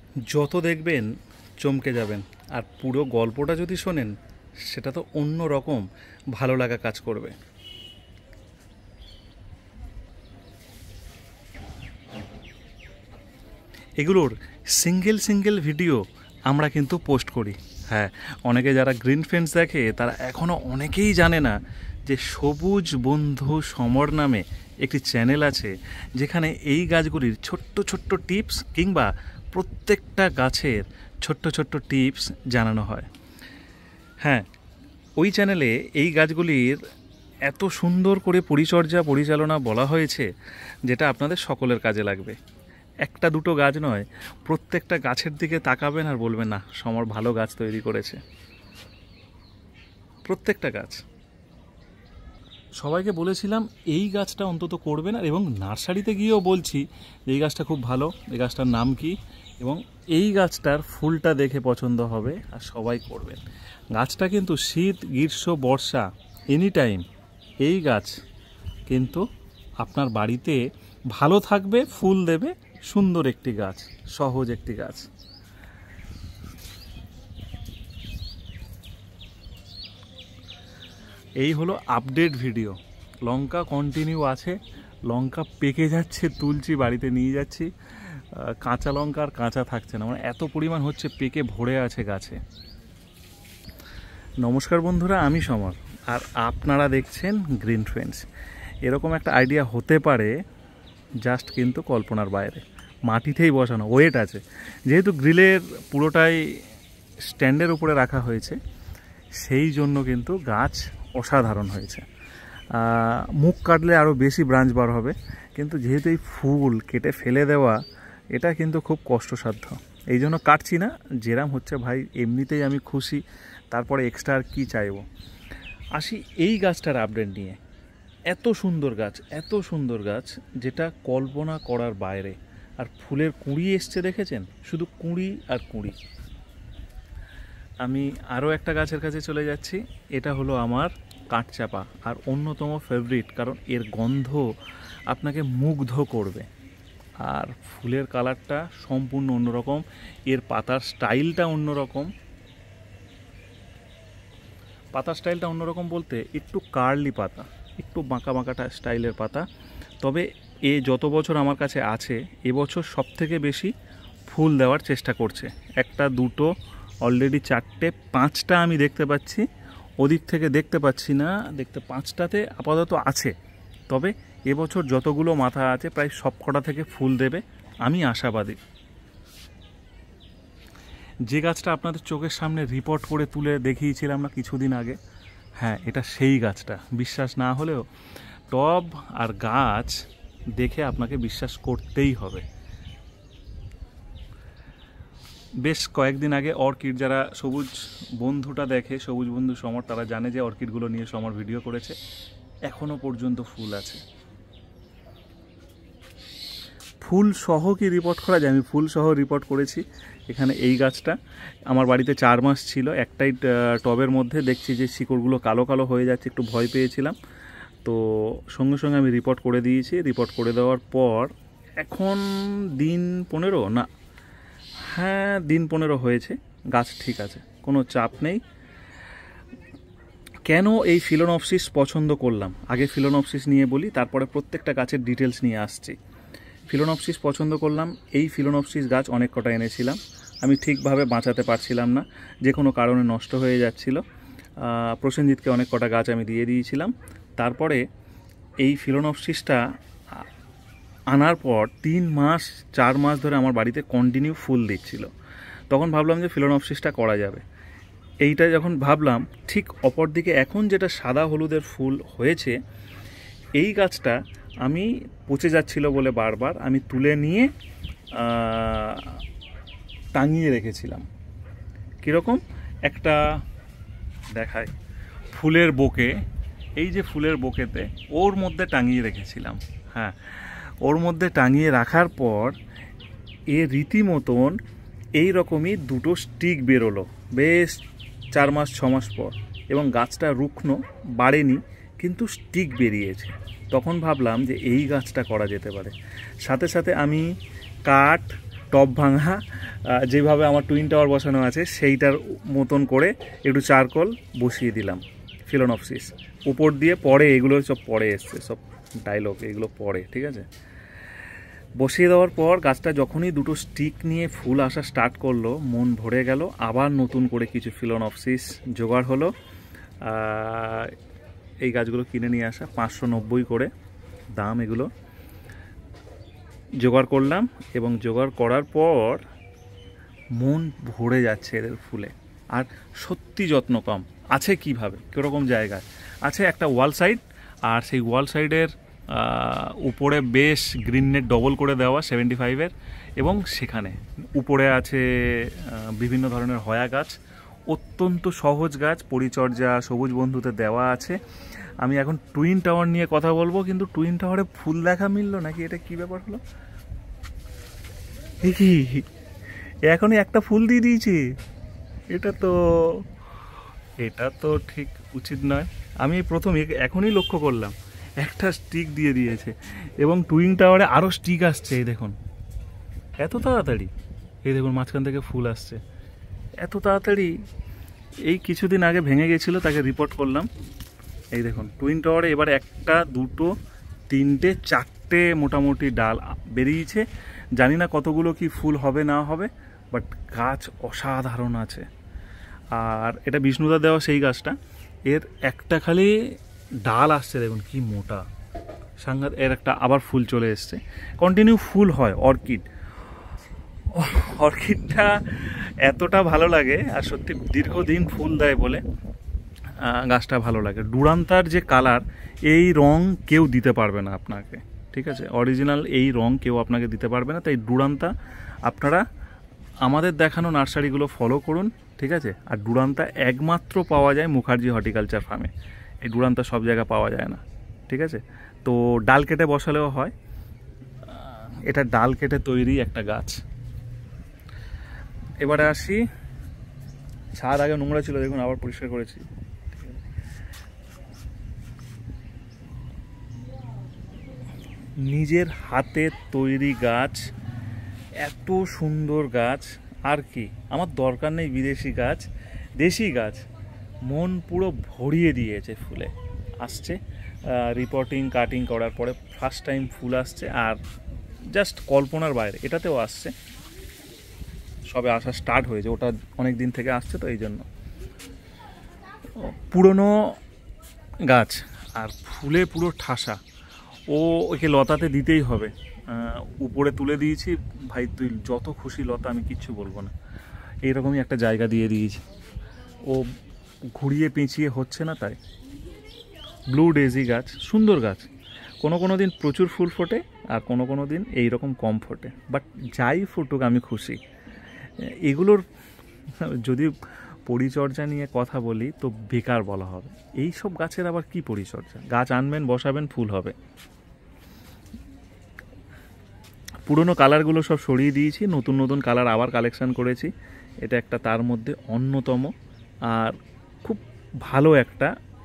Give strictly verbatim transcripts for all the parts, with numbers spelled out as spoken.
যত দেখবেন চমকে যাবেন, আর পুরো গল্পটা যদি শোনেন সেটা তো অন্য রকম ভালো লাগা কাজ করবে। এগুলোর সিঙ্গেল সিঙ্গেল ভিডিও আমরা কিন্তু পোস্ট করি। হ্যাঁ, অনেকে যারা গ্রিন ফ্রেন্ডস দেখে তারা এখনও অনেকেই জানে না যে সবুজ বন্ধু সমর নামে একটি চ্যানেল আছে, যেখানে এই গাছগুলির ছোট্ট ছোট্ট টিপস কিংবা প্রত্যেকটা গাছের ছোট্ট ছোট্ট টিপস জানানো হয়। হ্যাঁ, ওই চ্যানেলে এই গাছগুলির এত সুন্দর করে পরিচর্যা পরিচালনা বলা হয়েছে, যেটা আপনাদের সকলের কাজে লাগবে। একটা দুটো গাছ নয়, প্রত্যেকটা গাছের দিকে তাকাবেন আর বলবেন না সমর ভালো গাছ তৈরি করেছে। প্রত্যেকটা গাছ সবাইকে বলেছিলাম এই গাছটা অন্তত করবেন, আর এবং নার্সারিতে গিয়েও বলছি এই গাছটা খুব ভালো, এই গাছটার নাম কি, এবং এই গাছটার ফুলটা দেখে পছন্দ হবে আর সবাই করবেন। গাছটা কিন্তু শীত গ্রীষ্ম বর্ষা এনি টাইম এই গাছ কিন্তু আপনার বাড়িতে ভালো থাকবে, ফুল দেবে, সুন্দর একটি গাছ, সহজ একটি গাছ। এই হলো আপডেট ভিডিও। লঙ্কা কন্টিনিউ আছে, লঙ্কা পেকে যাচ্ছে, তুলছি বাড়িতে নিয়ে যাচ্ছি। কাঁচা লঙ্কা আর কাঁচা থাকছে না, মানে এত পরিমাণ হচ্ছে, পেকে ভরে আছে গাছে। নমস্কার বন্ধুরা, আমি সমর আর আপনারা দেখছেন গ্রিন ফ্রেন্ডস। এরকম একটা আইডিয়া হতে পারে, জাস্ট কিন্তু কল্পনার বাইরে। মাটিতেই বসানো, ওয়েট আছে, যেহেতু গ্রিলের পুরোটাই স্ট্যান্ডের উপরে রাখা হয়েছে, সেই জন্য কিন্তু গাছ অসাধারণ হয়েছে। মুখ কাটলে আরও বেশি ব্রাঞ্চ বার হবে, কিন্তু যেহেতু এই ফুল কেটে ফেলে দেওয়া এটা কিন্তু খুব কষ্টসাধ্য, এই জন্য কাটছি না। যেরাম হচ্ছে ভাই, এমনিতেই আমি খুশি, তারপরে এক্সট্রা আর কী চাইব। আসি এই গাছটার আপডেট নিয়ে। এত সুন্দর গাছ, এত সুন্দর গাছ, যেটা কল্পনা করার বাইরে। আর ফুলের কুঁড়ি এসছে দেখেছেন, শুধু কুঁড়ি আর কুঁড়ি। আমি আরও একটা গাছের কাছে চলে যাচ্ছি। এটা হলো আমার কাঠচাপা, আর অন্যতম ফেভারিট, কারণ এর গন্ধ আপনাকে মুগ্ধ করবে। আর ফুলের কালারটা সম্পূর্ণ অন্যরকম, এর পাতার স্টাইলটা অন্যরকম। পাতার স্টাইলটা অন্যরকম বলতে একটু কার্লি পাতা, একটু বাঁকা বাঁকাটা স্টাইলের পাতা। তবে এ যত বছর আমার কাছে আছে, এবছর সব থেকে বেশি ফুল দেওয়ার চেষ্টা করছে। একটা দুটো অলরেডি চারটে পাঁচটা আমি দেখতে পাচ্ছি, ওদিক থেকে দেখতে পাচ্ছি না, দেখতে পাঁচটাতে আপাতত আছে। তবে এবছর যতগুলো মাথা আছে প্রায় সব কটা থেকে ফুল দেবে, আমি আশাবাদী। যে গাছটা আপনাদের চোখের সামনে রিপোর্ট করে তুলে দেখিয়েছিলাম না কিছুদিন আগে, হ্যাঁ এটা সেই গাছটা। বিশ্বাস না হলেও টব আর গাছ দেখে আপনাকে বিশ্বাস করতেই হবে। বেশ কয়েকদিন আগে অর্কিড, যারা সবুজ বন্ধুটা দেখে, সবুজ বন্ধু সমর, তারা জানে যে অর্কিডগুলো নিয়ে সমর ভিডিও করেছে। এখনও পর্যন্ত ফুল আছে। ফুল সহ কি রিপোর্ট করা যায়, আমি ফুল সহ রিপোর্ট করেছি। এখানে এই গাছটা আমার বাড়িতে চার মাস ছিল, একটাই টবের মধ্যে। দেখছি যে শিকড়গুলো কালো কালো হয়ে যাচ্ছে, একটু ভয় পেয়েছিলাম, তো সঙ্গে সঙ্গে আমি রিপোর্ট করে দিয়েছি। রিপোর্ট করে দেওয়ার পর এখন দিন পনেরো না, হ্যাঁ দিন পনেরো হয়েছে, গাছ ঠিক আছে, কোনো চাপ নেই। কেন এই ফিলোনপসিস পছন্দ করলাম, আগে ফিলোনপসিস নিয়ে বলি, তারপরে প্রত্যেকটা গাছের ডিটেলস নিয়ে আসছি। ফিলোনপসিস পছন্দ করলাম, এই ফিলোনপসিস গাছ অনেক কটা এনেছিলাম, আমি ঠিকভাবে বাঁচাতে পারছিলাম না, যে কোনো কারণে নষ্ট হয়ে যাচ্ছিল। প্রসেনজিৎকে অনেক কটা গাছ আমি দিয়ে দিয়েছিলাম। তারপরে এই ফিলোনপসিসটা আনার পর তিন মাস চার মাস ধরে আমার বাড়িতে কন্টিনিউ ফুল দিচ্ছিল। তখন ভাবলাম যে ফিলোনপসিসটা করা যাবে। এইটা যখন ভাবলাম, ঠিক অপর দিকে এখন যেটা সাদা হলুদের ফুল হয়েছে, এই গাছটা আমি পচে যাচ্ছিল বলে বারবার আমি তুলে নিয়ে টাঙিয়ে রেখেছিলাম। কীরকম একটা দেখায়, ফুলের বোকে, এই যে ফুলের বোকেতে ওর মধ্যে টাঙিয়ে রেখেছিলাম। হ্যাঁ, ওর মধ্যে টাঙিয়ে রাখার পর এ রীতিমতন এই রকমই দুটো স্টিক বেরোলো বেশ চার মাস ছ মাস পর, এবং গাছটা রুগ্ন, বাড়েনি, কিন্তু স্টিক বেরিয়েছে। তখন ভাবলাম যে এই গাছটা করা যেতে পারে। সাথে সাথে আমি কাঠ, টব ভাঙা, যেভাবে আমার টুইন টাওয়ার বসানো আছে সেইটার মতন করে একটু চারকোল বসিয়ে দিলাম ফিলোনপসিস উপর দিয়ে। পরে এগুলো সব পরে এসছে, সব ডায়লগ এগুলো পরে, ঠিক আছে। বসিয়ে দেওয়ার পর গাছটা যখনই দুটো স্টিক নিয়ে ফুল আসা স্টার্ট করলো, মন ভরে গেল। আবার নতুন করে কিছু ফিলোনপসিস জোগাড় হলো। এই গাছগুলো কিনে নিয়ে আসা, পাঁচশো নব্বই করে দাম এগুলো। জোগাড় করলাম এবং জোগাড় করার পর মন ভরে যাচ্ছে এদের ফুলে। আর সত্যি যত্ন কম আছে। কিভাবে, কীরকম জায়গায় আছে? একটা ওয়াল সাইড, আর সেই ওয়াল সাইডের উপরে বেশ গ্রিন নেট ডবল করে দেওয়া সেভেন্টি ফাইভের, এবং সেখানে উপরে আছে বিভিন্ন ধরনের হয়া গাছ। অত্যন্ত সহজ গাছ, পরিচর্যা সবুজ বন্ধুতে দেওয়া আছে। আমি এখন টুইন টাওয়ার নিয়ে কথা বলবো, কিন্তু টুইন টাওয়ারে ফুল দেখা মিললো নাকি? এটা কি ব্যাপার হলো? কি এখনই একটা ফুল দিয়ে দিয়েছে? এটা তো এটা তো ঠিক উচিত নয়। আমি প্রথম এখনই লক্ষ্য করলাম একটা স্টিক দিয়ে দিয়েছে, এবং টুইন টাওয়ারে আরও স্টিক আসছে। এই দেখুন এত তাড়াতাড়ি, এই দেখুন মাঝখান থেকে ফুল আসছে এত তাড়াতাড়ি। এই কিছুদিন আগে ভেঙে গেছিলো, তাকে রিপোর্ট করলাম। এই দেখুন টুইন টাওয়ারে এবার একটা, দুটো, তিনটে, চারটে মোটামুটি ডাল বেরিয়েছে। জানি না কতগুলো কি ফুল হবে না হবে, বাট গাছ অসাধারণ আছে। আর এটা বিষ্ণুদা দেওয়া সেই গাছটা, এর একটা খালি ডাল আসছে দেখুন কি মোটা সাংঘাত। এর একটা আবার ফুল চলে এসছে, কন্টিনিউ ফুল হয়। অর্কিড অর্কিডটা এতটা ভালো লাগে, আর সত্যি দীর্ঘদিন ফুল দেয় বলে গাছটা ভালো লাগে। ডুরান্তার যে কালার, এই রং কেউ দিতে পারবে না আপনাকে, ঠিক আছে। অরিজিনাল এই রং কেউ আপনাকে দিতে পারবে না। তাই ডুরান্তা আপনারা আমাদের দেখানো নার্সারিগুলো ফলো করুন, ঠিক আছে। আর ডুরান্তা একমাত্র পাওয়া যায় মুখার্জি হর্টিকালচার ফার্মে। এই ডুরান্তা সব জায়গায় পাওয়া যায় না, ঠিক আছে। তো ডাল কেটে বসালেও হয়। এটা ডাল কেটে তৈরি একটা গাছ। এবারে আসি, ছাদ আগে নোংরা ছিল, দেখুন আবার পরিষ্কার করেছি। নিজের হাতে তৈরি গাছ, এত সুন্দর গাছ। আর কি আমার দরকার নেই বিদেশি গাছ, দেশি গাছ। মন পুরো ভরিয়ে দিয়েছে ফুলে। আসছে রিপোর্টিং কাটিং করার পরে ফার্স্ট টাইম ফুল আসছে, আর জাস্ট কল্পনার বাইরে। এটাতেও আসছে, সবে আসা স্টার্ট হয়েছে। ওটা অনেক দিন থেকে আসছে, তো এই জন্য। পুরনো গাছ আর ফুলে পুরো ঠাসা। ও ওকে লতাতে দিতেই হবে। উপরে তুলে দিয়েছি, ভাই তুই যত খুশি লতা, আমি কিচ্ছু বলবো না। এইরকমই একটা জায়গা দিয়ে দিয়েছি। ও ঘুরিয়ে পেঁচিয়ে হচ্ছে না, তাই। ব্লু ডেজি গাছ, সুন্দর গাছ। কোনো কোনো দিন প্রচুর ফুল ফোটে, আর কোনো কোনো দিন এইরকম কম ফোটে, বাট যাই ফুটুক আমি খুশি। এগুলোর যদি পরিচর্যা নিয়ে কথা বলি তো বেকার বলা হবে। এই সব গাছের আবার কি পরিচর্যা? গাছ আনবেন, বসাবেন, ফুল হবে। পুরনো কালারগুলো সব সরিয়ে দিয়েছি, নতুন নতুন কালার আবার কালেকশান করেছি। এটা একটা তার মধ্যে অন্যতম, আর খুব ভালো একটা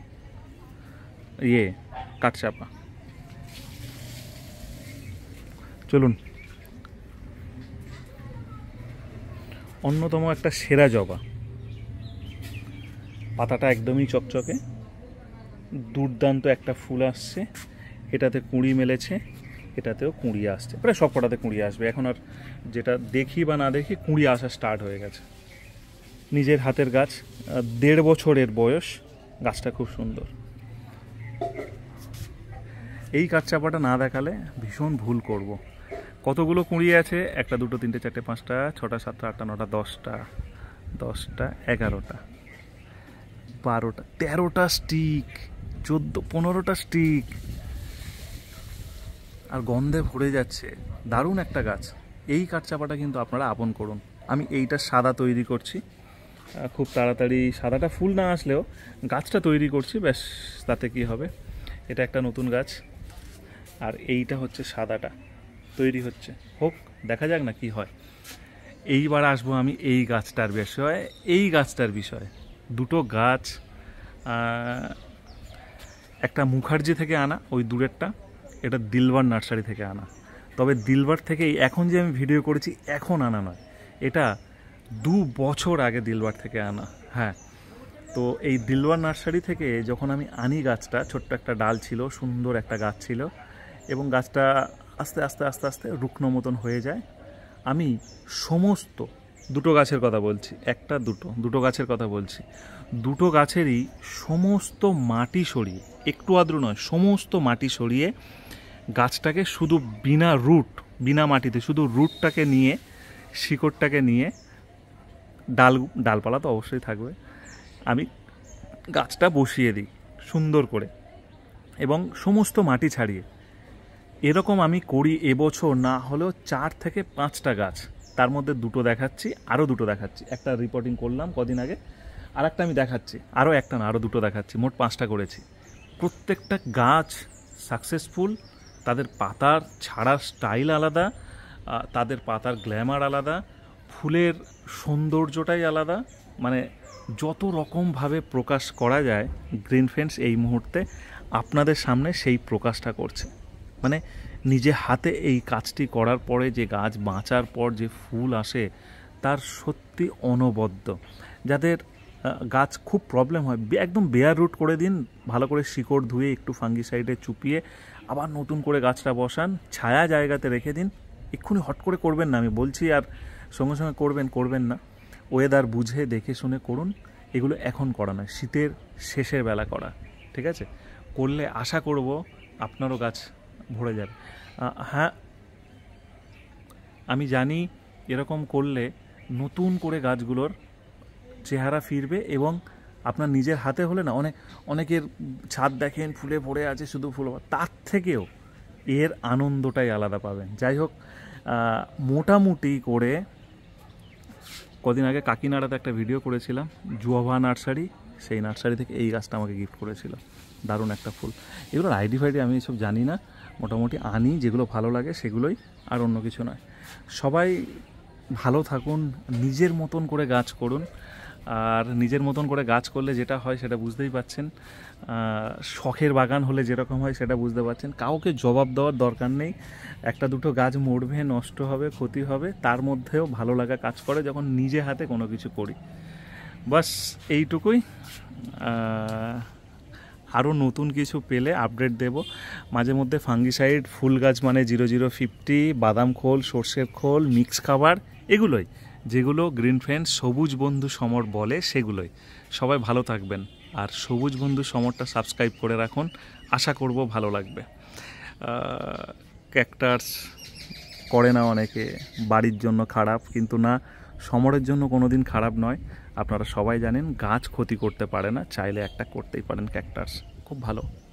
ইয়ে কাঠচাপা। চলুন, অন্যতম একটা সেরা জবা। পাতাটা একদমই চকচকে, দুর্দান্ত একটা ফুল আসছে। এটাতে কুঁড়ি মেলেছে, এটাতেও কুঁড়ি আসছে, প্রায় সব কটাতে কুঁড়ি আসবে। এখন আর যেটা দেখি বা না দেখি, কুঁড়ি আসা স্টার্ট হয়ে গেছে। নিজের হাতের গাছ, দেড় বছরের বয়স, গাছটা খুব সুন্দর। এই কাঠচাপাটা না দেখালে ভীষণ ভুল করব। কতগুলো কুঁড়ি আছে? একটা, দুটো, তিনটে, চারটে, পাঁচটা, ছটা, সাতটা, আটটা, নটা, দশটা, দশটা, এগারোটা, বারোটা, তেরোটা স্টিক, চোদ্দো, পনেরোটা স্টিক, আর গন্ধে ভরে যাচ্ছে। দারুণ একটা গাছ। এই কাঠচাপাটা কিন্তু আপনারা আপন করুন। আমি এইটা সাদা তৈরি করছি, খুব তাড়াতাড়ি। সাদাটা ফুল না আসলেও গাছটা তৈরি করছি, ব্যাস, তাতে কি হবে। এটা একটা নতুন গাছ, আর এইটা হচ্ছে সাদাটা তৈরি হচ্ছে। হোক, দেখা যাক না কি হয়। এইবার আসবো আমি এই গাছটার বিষয়ে। এই গাছটার বিষয়ে দুটো গাছ, একটা মুখার্জি থেকে আনা, ওই দূরেরটা, এটা দিলবার নার্সারি থেকে আনা। তবে দিলবার থেকে এখন যে আমি ভিডিও করেছি এখন আনা নয়, এটা দু বছর আগে দিলবার থেকে আনা। হ্যাঁ, তো এই দিলবার নার্সারি থেকে যখন আমি আনি গাছটা, ছোট্ট একটা ডাল ছিল, সুন্দর একটা গাছ ছিল, এবং গাছটা আস্তে আস্তে আস্তে আস্তে রুগ্ন মতন হয়ে যায়। আমি সমস্ত দুটো গাছের কথা বলছি, একটা দুটো দুটো গাছের কথা বলছি, দুটো গাছেরই সমস্ত মাটি সরিয়ে, একটু আদ্র নয়, সমস্ত মাটি সরিয়ে গাছটাকে শুধু বিনা রুট, বিনা মাটিতে শুধু রুটটাকে নিয়ে, শিকড়টাকে নিয়ে, ডাল ডালপালা তো অবশ্যই থাকবে, আমি গাছটা বসিয়ে দিই সুন্দর করে এবং সমস্ত মাটি ছাড়িয়ে। এরকম আমি করি এবছর না হলেও চার থেকে পাঁচটা গাছ, তার মধ্যে দুটো দেখাচ্ছি, আরও দুটো দেখাচ্ছি। একটা রিপোর্টিং করলাম কদিন আগে, আর একটা আমি দেখাচ্ছি, আরও একটা না আরও দুটো দেখাচ্ছি, মোট পাঁচটা করেছি। প্রত্যেকটা গাছ সাকসেসফুল, তাদের পাতার ছাড়ার স্টাইল আলাদা, তাদের পাতার গ্ল্যামার আলাদা, ফুলের সৌন্দর্যটাই আলাদা, মানে যত রকমভাবে প্রকাশ করা যায় গ্রিন ফ্রেন্ডস এই মুহূর্তে আপনাদের সামনে সেই প্রকাশটা করছে। মানে নিজে হাতে এই কাজটি করার পরে যে গাছ বাঁচার পর যে ফুল আসে তার সত্যি অনবদ্য। যাদের গাছ খুব প্রবলেম হয়, একদম বেয়ার রুট করে দিন, ভালো করে শিকড় ধুয়ে একটু ফাঙ্গিসাইডে চুপিয়ে আবার নতুন করে গাছটা বসান, ছায়া জায়গাতে রেখে দিন। এক্ষুনি হট করে করবেন না, আমি বলছি, আর সঙ্গে সঙ্গে করবেন করবেন না, ওয়েদার বুঝে দেখে শুনে করুন। এগুলো এখন করা নয়, শীতের শেষের বেলা করা, ঠিক আছে? করলে আশা করব আপনারও গাছ ভরে যাবে। হ্যাঁ, আমি জানি এরকম করলে নতুন করে গাছগুলোর চেহারা ফিরবে, এবং আপনার নিজের হাতে হলে না, অনেক অনেকের ছাদ দেখেন ফুলে ভরে আছে, শুধু ফুল, তার থেকেও এর আনন্দটাই আলাদা পাবেন। যাই হোক, মোটামুটি করে কদিন আগে কাকিনাড়াতে একটা ভিডিও করেছিলাম, জুয়াভা নার্সারি, সেই নার্সারি থেকে এই গাছটা আমাকে গিফট করেছিল, দারুণ একটা ফুল। এগুলোর আইডি ফাইডি আমি এসব জানি না, মোটামুটি আনি যেগুলো ভালো লাগে সেগুলোই, আর অন্য কিছু নয়। সবাই ভালো থাকুন, নিজের মতন করে গাছ করুন, আর নিজের মতন করে গাছ করলে যেটা হয় সেটা বুঝতেই পাচ্ছেন, শখের বাগান হলে যেরকম হয় সেটা বুঝতে পারছেন। কাউকে জবাব দেওয়ার দরকার নেই, একটা দুটো গাছ মরবে, নষ্ট হবে, ক্ষতি হবে, তার মধ্যেও ভালো লাগা কাজ করে যখন নিজে হাতে কোনো কিছু করি। বাস এইটুকুই, আরও নতুন কিছু পেলে আপডেট দেব মাঝে মধ্যে। ফাঙ্গিসাইড, ফুল গাছ মানে জিরো জিরো ফিফটি, বাদাম খোল, সর্ষের খোল, মিক্স খাবার, এগুলোই যেগুলো গ্রিন ফ্রেন্ডস সবুজ বন্ধু সমর বলে, সেগুলোই। সবাই ভালো থাকবেন, আর সবুজ বন্ধু সমরটা সাবস্ক্রাইব করে রাখুন, আশা করব ভালো লাগবে। ক্যাকটাস করে না অনেকে, বাড়ির জন্য খারাপ, কিন্তু না, সমরের জন্য কোনো দিন খারাপ নয়। আপনারা সবাই জানেন গাছ ক্ষতি করতে পারে না, চাইলে একটা করতেই পারেন ক্যাকটাস, খুব ভালো।